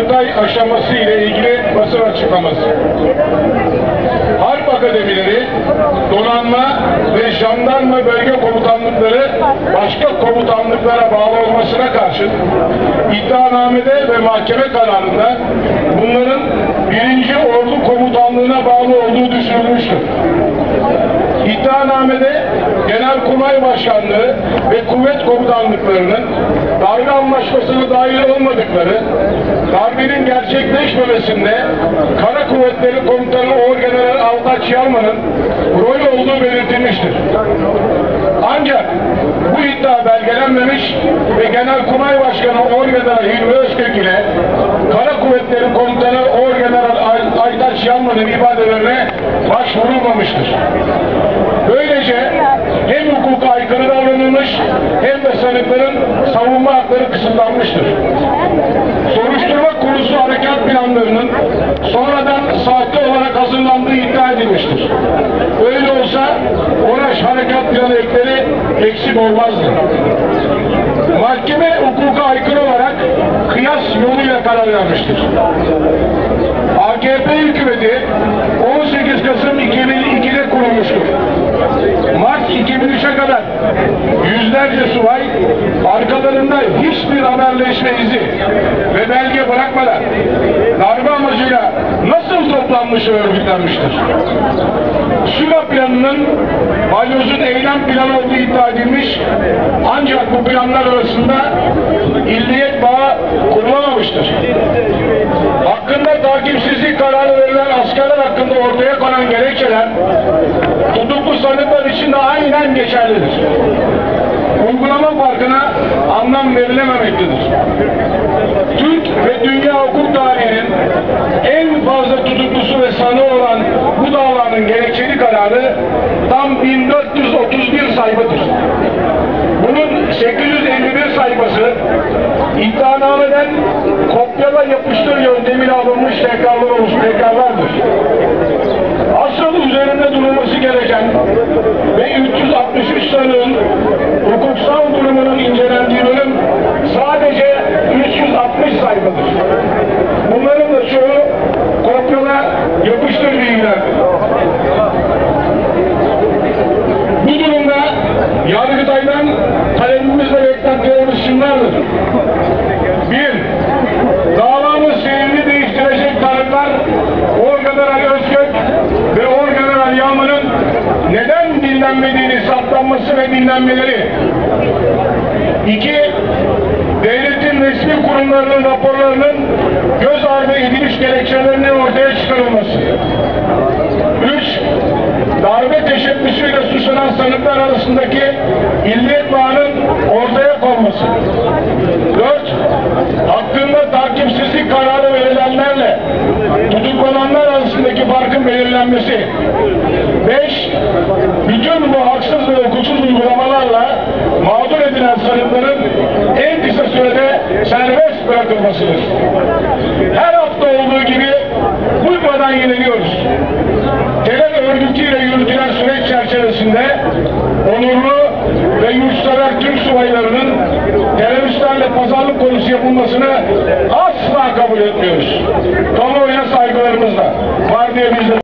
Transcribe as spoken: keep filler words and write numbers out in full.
Yargıtay aşaması ile ilgili basın açıklaması. Harp akademileri, donanma ve jandarma bölge komutanlıkları başka komutanlıklara bağlı olmasına karşın iddianamede ve mahkeme kararında bunların birinci Ordu Komutanlığı'na bağlı olduğu düşünülmüştür. İddianamede Genelkurmay Başkanlığı ve kuvvet komutanlıklarının darbe anlaşmasına dahil olmadıkları, darbenin gerçekleşmemesinde Kara Kuvvetleri Komutanı Orgeneral Altaç Yalman'ın rol olduğu belirtilmiştir. Ancak bu iddia belgelenmemiş ve Genelkurmay Başkanı Orgeneral Hilmi Özkök ile Kara Kuvvetleri Komutanı Orgeneral Aytaç Yalman'ın ifadelerine başvurulmamıştır. Böylece hem hukuka aykırı davranılmış hem de sanıkların savunma hakları kısıtlanmıştır. Soruşturma konusu harekat planlarının sonradan sahte olarak hazırlandığı iddia edilmiştir. Öyle olsa Oraş harekat planı ekleri eksik olmazdı. Mahkeme hukuka aykırı olarak kıyas yoluyla karar vermiştir. A K P hükümeti on sekiz Kasım iki bin iki'de kurulmuştur. Mart iki bin üç'e kadar yüzlerce subay arkalarında hiçbir haberleşme izi ve belge bırakmadan darbe amacıyla nasıl toplanmış ve örgütlenmiştir? SÜGA planının Balyoz'un eylem planı olduğu iddia edilmiş, ancak bu planlar arasında illiyet bağı kurulamamıştır. Hakkında takipsizlik kararı verilen askerler hakkında ortaya konan gerekçeler tutuklu sanıklar için de aynen geçerlidir. Uygulama farkına anlam verilememektedir. Türk ve dünya hukuk tarihinin en fazla tutuklusu ve sanığı olan bu davanın gerekçeli kararı tam bin dört yüz otuz bir sayfadır. Bunun sekiz yüz elli bir sayfası iddianameden kopyala yapıştır yöntemiyle alınmış tekrarlar olmuş tekrarlardır. Asıl üzerinde durulması gereken ve üç yüz altmış üç sanığın hukuksal durumunun incelendiği bölüm sadece üç yüz altmış sayfadır. Bunların da çoğu kopyala yapıştır bilgilerdir. Bu durumda Yargıtay'dan talebimiz ve beklentilerimiz şunlardır. Bir, davamız seyrini değiştirecek tanıklar Orgeneral Özkök ve Orgeneral Yalman'ın neden dinlenmediğini saptanması ve dinlenmeleri. İki, devletin resmi kurumlarının raporlarının göz ardı edilmiş gerekçelerinin ortaya çıkarılması. Üç, darbe teşebbüsüyle suçlanan sanıklar arasındaki illiyet bağının ortaya konması. Dört, hakkında takipsizlik kararı verilenlerle tutuklananlar arasındaki farkın belirlenmesi. Beş, bütün bu haksız ve hukuksuz uygulamalarla mağdur edilen sanıkların en kısa sürede serbest bırakılmasıdır. Her hafta olduğu gibi uymadan yeniliyoruz. Terör örgütüyle yürütülen süreç çerçevesinde onurlu ve yurtsever Türk subaylarının teröristlerle pazarlık konusu yapılmasını asla kabul etmiyoruz. Kamuoyuna saygılarımızla. Var diye biz de